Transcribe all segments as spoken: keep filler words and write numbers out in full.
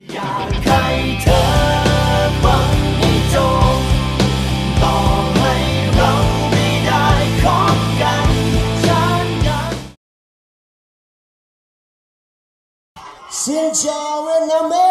อยากให้เธอฟังให้จบต่อให้เราไม่ได้คบกันฉันยังเสียใจเรื่องนั้นไหม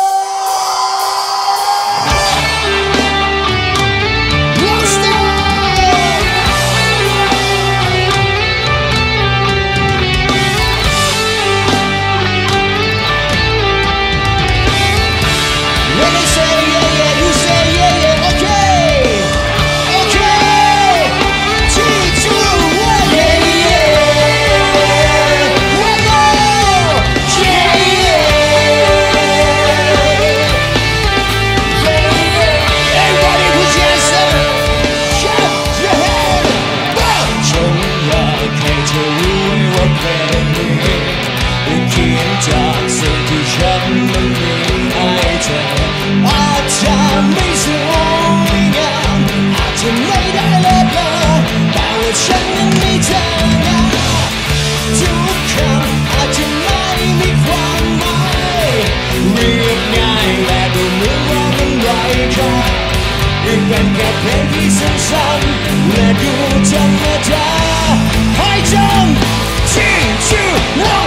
จากสิ่งที่ฉันนั้นมีให้เธออาจจะไม่สวยงามอาจจะไม่ได้เลิศเลอแต่ว่าฉันนั้นมีเธอนะทุกคำอาจจะไม่มีความหมายเรียบง่ายและดูเหมือนว่ามันไร้ค่าเป็นแค่เพลงที่ซ้ำๆและดูธรรมดาให้จำที่ชื่อว่า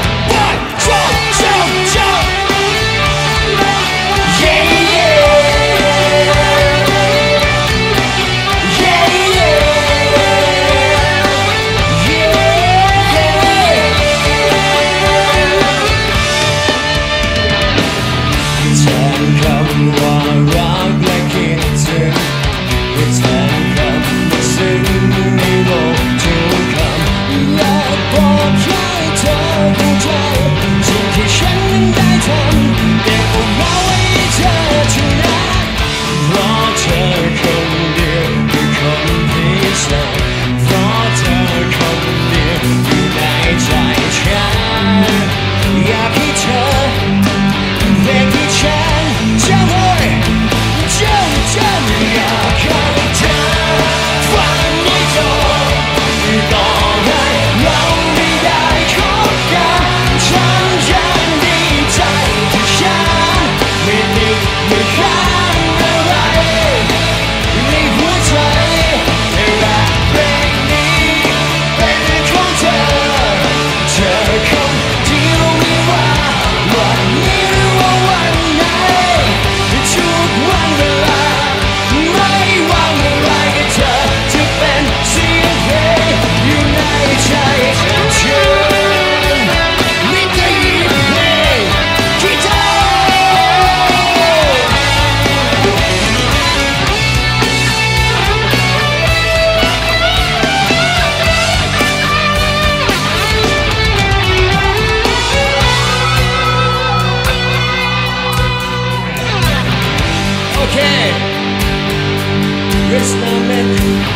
It's not meant.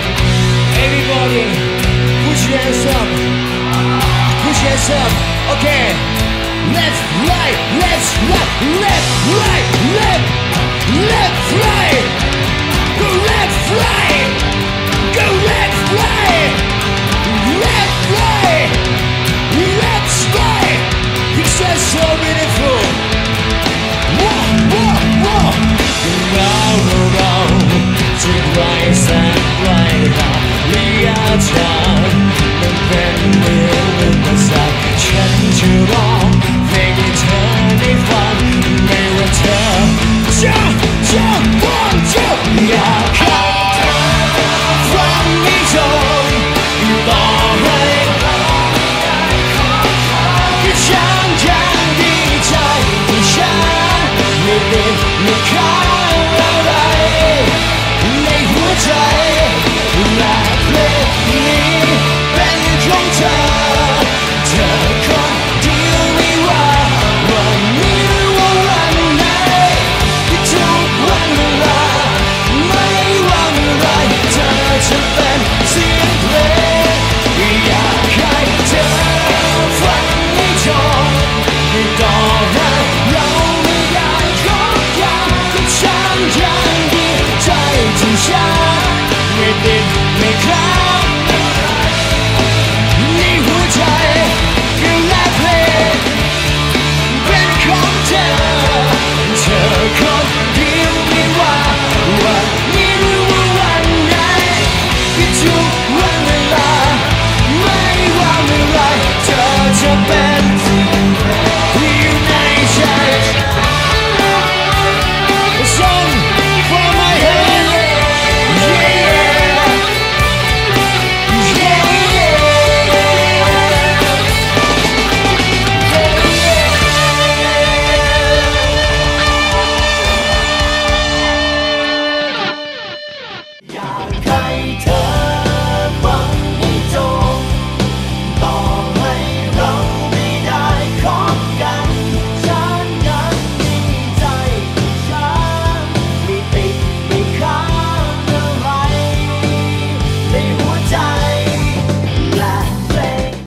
Everybody, put your hands up. Put your hands up. Okay. Left, right, left, right, left, right, left, left, right. Go left, right. Go left, right. Left, right. Left, right. It's just so beautiful. Whoa, whoa, whoa. Round, round. To rise and rise up ระยะทางมันเป็นเหมือนอุปสรรคฉันจะร้องเพลงให้เธอได้ฟังไม่ว่าเธอจะจะวันจะอยากให้ฟังไม่จบอยู่ต่อให้ก็ฉันยังดีใจที่ฉันไม่เป็นไม่ขา